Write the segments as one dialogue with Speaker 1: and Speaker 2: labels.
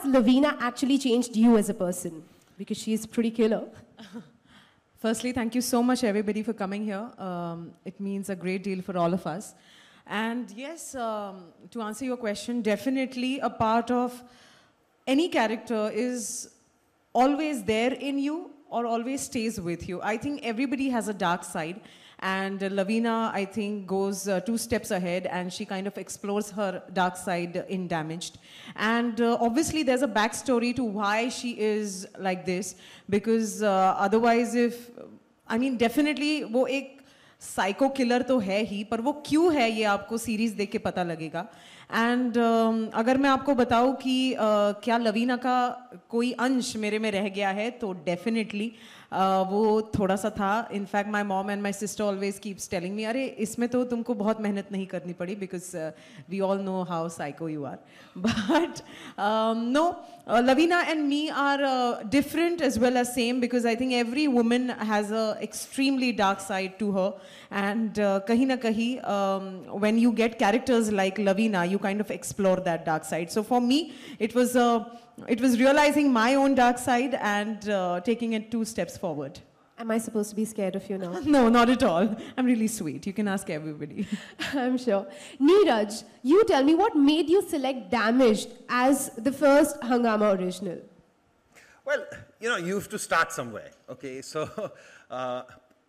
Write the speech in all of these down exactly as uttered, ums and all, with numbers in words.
Speaker 1: Lavina actually changed you as a person? Because she is pretty killer.
Speaker 2: Firstly, thank you so much, everybody, for coming here. Um, it means a great deal for all of us. And yes, um, to answer your question, definitely a part of any character is always there in you or always stays with you. I think everybody has a dark side. And uh, Lavina, I think, goes uh, two steps ahead, and she kind of explores her dark side in Damaged. And uh, obviously, there's a backstory to why she is like this, because uh, otherwise, if, I mean, definitely, वो एक psycho killer तो है ही, पर वो क्यों है ये आपको series देख के पता लगेगा. And um, अगर मैं आपको बताऊँ कि uh, क्या लवीना का कोई अंश मेरे में रह गया है, तो definitely Uh, वो थोड़ा सा था. In fact, my mom and my sister always keeps telling me, अरे इसमें तो तुमको बहुत मेहनत नहीं करनी पड़ी, because uh, we all know how psycho you are. But um, no, uh, Lavina and me are uh, different as well as same, because I think every woman has a extremely dark side to her. And uh, kahi na kahi, um, when you get characters like Lavina, you kind of explore that dark side. So for me, it was uh, it was realizing my own dark side and uh, taking it two steps forward.
Speaker 1: Am I supposed to be scared of you now?
Speaker 2: No, not at all. I'm really sweet. You can ask everybody.
Speaker 1: I'm sure. Neeraj, you tell me, what made you select Damaged as the first Hungama original?
Speaker 3: Well, you know, you have to start somewhere, okay? So, uh,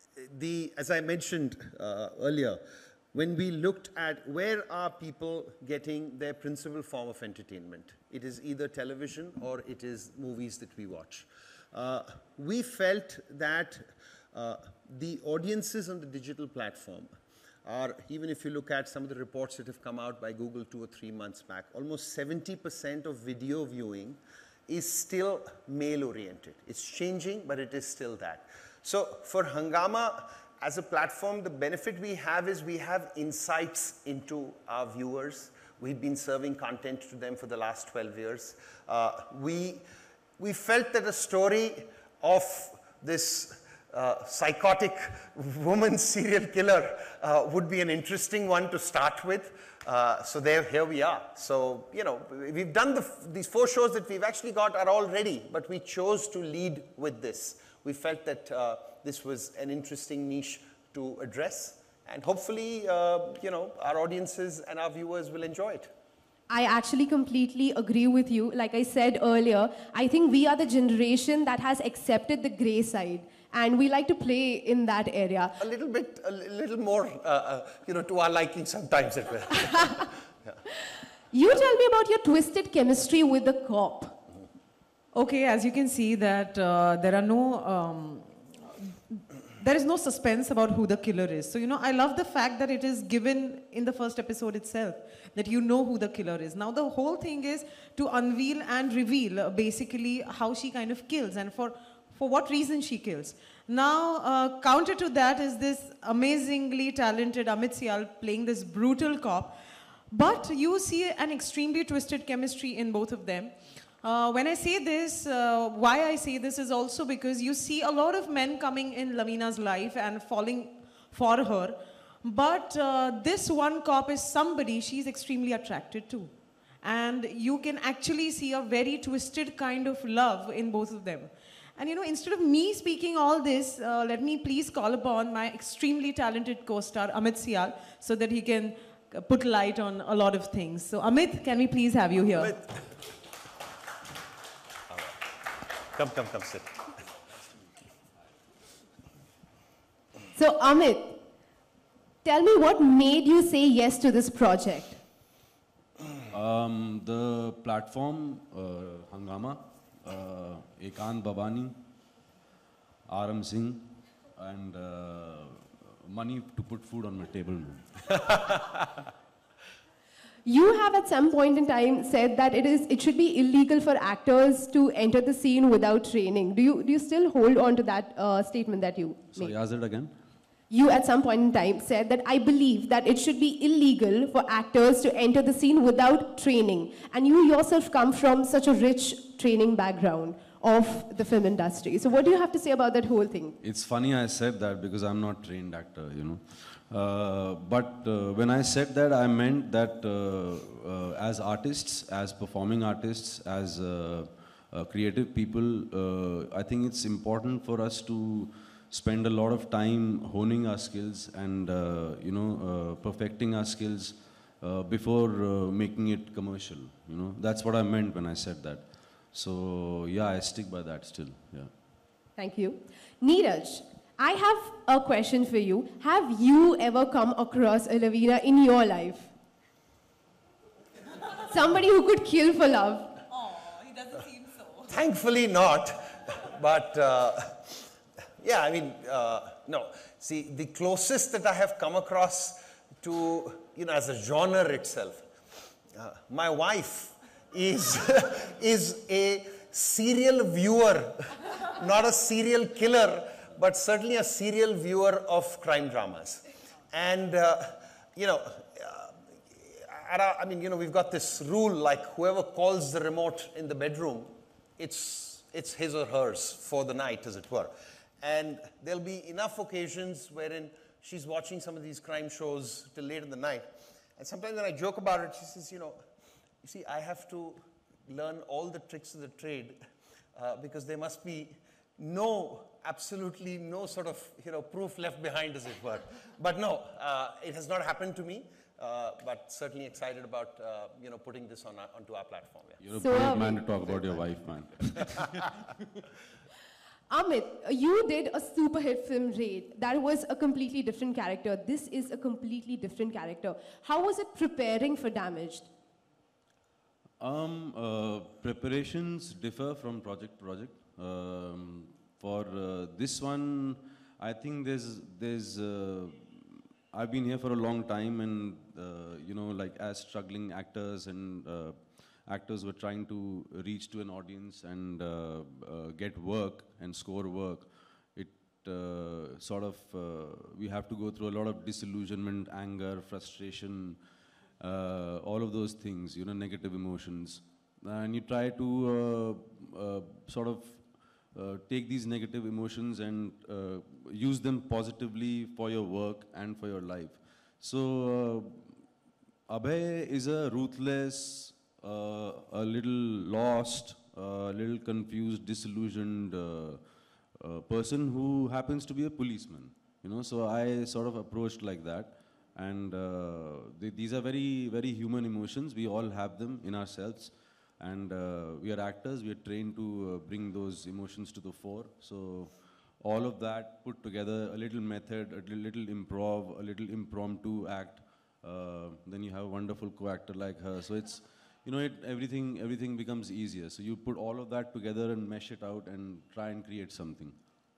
Speaker 3: the, as I mentioned uh, earlier, when we looked at where are people getting their principal form of entertainment, it is either television or it is movies that we watch. Uh, we felt that uh, the audiences on the digital platform are, even if you look at some of the reports that have come out by Google two or three months back, almost seventy percent of video viewing is still male-oriented. It's changing, but it is still that. So for Hungama, as a platform, the benefit we have is we have insights into our viewers. We've been serving content to them for the last twelve years. Uh, we, we felt that a story of this uh, psychotic woman serial killer uh, would be an interesting one to start with. Uh, so there, here we are. So, you know, we've done the, these four shows that we've actually got are all ready, but we chose to lead with this. We felt that uh, this was an interesting niche to address, and hopefully, uh, you know, our audiences and our viewers will enjoy it.
Speaker 1: I actually completely agree with you. Like I said earlier, I think we are the generation that has accepted the grey side, and we like to play in that area.
Speaker 3: A little bit, a little more, uh, uh, you know, to our liking sometimes it will. Yeah.
Speaker 1: You tell me about your twisted chemistry with the cop.
Speaker 2: Okay, as you can see that uh, there are no, um, there is no suspense about who the killer is. So, you know, I love the fact that it is given in the first episode itself, that you know who the killer is. Now, the whole thing is to unveil and reveal uh, basically how she kind of kills and for, for what reason she kills. Now, uh, counter to that is this amazingly talented Amit Sial playing this brutal cop. But you see an extremely twisted chemistry in both of them. Uh, when I say this, uh, why I say this is also because you see a lot of men coming in Lavina's life and falling for her. But uh, this one cop is somebody she's extremely attracted to. And you can actually see a very twisted kind of love in both of them. And you know, instead of me speaking all this, uh, let me please call upon my extremely talented co-star, Amit Sial, so that he can put light on a lot of things. So Amit, can we please have you here?
Speaker 3: Amit. Come, come, come, sit.
Speaker 1: So Amit, tell me what made you say yes to this project?
Speaker 4: Um, the platform, uh, Hungama, uh, Ekant Babani, R M Singh, and uh, money to put food on my table.
Speaker 1: You have at some point in time said that it is it should be illegal for actors to enter the scene without training. Do you do you still hold on to that uh, statement that you
Speaker 4: Sorry,
Speaker 1: made?
Speaker 4: ask it again.
Speaker 1: You at some point in time said that I believe that it should be illegal for actors to enter the scene without training. And you yourself come from such a rich training background of the film industry. So what do you have to say about that whole thing?
Speaker 4: It's funny I said that because I'm not trained actor, you know. Uh, but uh, when I said that, I meant that uh, uh, as artists, as performing artists, as uh, uh, creative people, uh, I think it's important for us to spend a lot of time honing our skills and uh, you know uh, perfecting our skills uh, before uh, making it commercial. You know, that's what I meant when I said that. So yeah, I stick by that still. Yeah.
Speaker 1: Thank you. Neeraj, I have a question for you. Have you ever come across a Lavina in your life? Somebody who could kill for love?
Speaker 2: Oh, he doesn't seem so.
Speaker 3: Thankfully not, but uh, yeah, I mean, uh, no. See, the closest that I have come across to, you know, as a genre itself, uh, my wife is, is a serial viewer, not a serial killer, but certainly a serial viewer of crime dramas. And, uh, you know, uh, at our, I mean, you know, we've got this rule, like whoever calls the remote in the bedroom, it's, it's his or hers for the night, as it were. And there'll be enough occasions wherein she's watching some of these crime shows till late in the night. And sometimes when I joke about it, she says, you know, you see, I have to learn all the tricks of the trade uh, because there must be no, absolutely no sort of, you know, proof left behind, as it were. But no, uh, it has not happened to me, uh, but certainly excited about, uh, you know, putting this on our, onto our platform. Yeah.
Speaker 4: You're a
Speaker 1: So,
Speaker 4: brave
Speaker 1: um,
Speaker 4: man to talk about your wife, man.
Speaker 1: Amit, you did a super hit film, Raid. That was a completely different character. This is a completely different character. How was it preparing for Damaged?
Speaker 4: Um, uh, preparations differ from project to project. Um, for uh, this one, I think there's, there's, uh, I've been here for a long time, and uh, you know, like as struggling actors and uh, actors were trying to reach to an audience and uh, uh, get work and score work, it uh, sort of, uh, we have to go through a lot of disillusionment, anger, frustration, uh, all of those things, you know, negative emotions. And you try to uh, uh, sort of uh, take these negative emotions and uh, use them positively for your work and for your life. So, uh, Abhay is a ruthless, uh, a little lost, a uh, little confused, disillusioned uh, uh, person who happens to be a policeman. You know, so I sort of approached like that. And uh, they, these are very, very human emotions. We all have them in ourselves. And uh, we are actors. We are trained to uh, bring those emotions to the fore. So all of that put together, a little method, a little, little improv, a little impromptu act. Uh, then you have a wonderful co-actor like her. So it's, you know, it, everything, everything becomes easier. So you put all of that together and mesh it out and try and create something.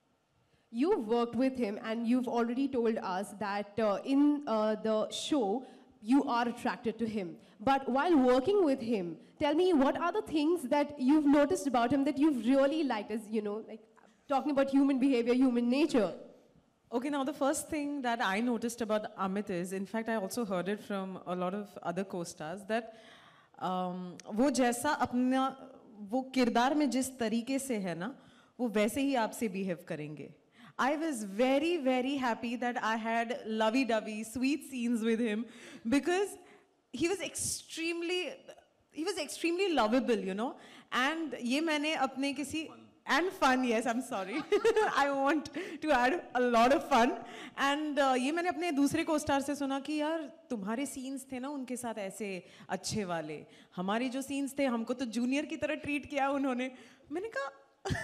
Speaker 1: You've worked with him, and you've already told us that uh, in uh, the show, you are attracted to him. But while working with him, tell me, what are the things that you've noticed about him that you've really liked, as, you know, like talking about human behavior, human nature?
Speaker 2: Okay, now the first thing that I noticed about Amit is, in fact, I also heard it from a lot of other co-stars, that um, वो जैसा अपना वो किरदार में जिस तरीके से है ना, वो वैसे ही आपसे behave करेंगे. I was very, very happy that I had lovey-dovey, sweet scenes with him, because he was extremely, he was extremely lovable, you know. And ये मैंने अपने किसी and fun, yes, I'm sorry. I want to add a lot of fun. And uh, ये मैंने अपने दूसरे co-star से सुना कि यार तुम्हारे scenes थे ना उनके साथ ऐसे अच्छे वाले. हमारे जो scenes थे हमको तो junior की तरह treat किया उन्होंने. मैंने कहा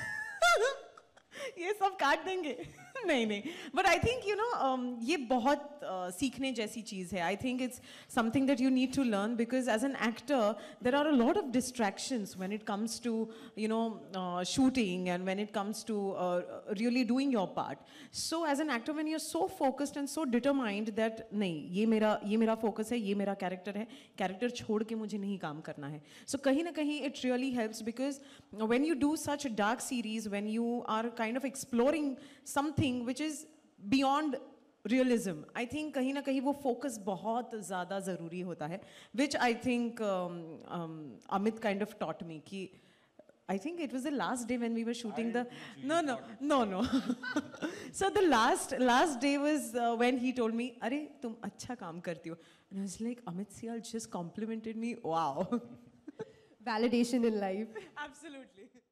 Speaker 2: ये सब काट देंगे. नहीं नहीं. But I think, you know, um, ये बहुत uh, सीखने जैसी चीज़ है. I think it's something that you need to learn, because as an actor, there are a lot of distractions when it comes to, you know, uh, shooting and when it comes to uh, really doing your part. So as an actor, when you're so focused and so determined that नहीं, ये मेरा ये मेरा focus है, ये मेरा character है, character छोड़ के मुझे नहीं काम करना है. So कहीं ना कहीं it really helps, because when you do such a dark series, when you are kind of exploring something which is beyond realism, I think कहीं ना कहीं वो focus बहुत ज़्यादा ज़रूरी होता है, which I think um, um, Amit kind of taught me कि I think it was the last day when we were shooting the. No, no, no, no. So the last last day was uh, when he told me, "Arey, tum acha kaam karti ho." And I was like, Amit Sial just complimented me. Wow.
Speaker 1: Validation in life.
Speaker 2: Absolutely.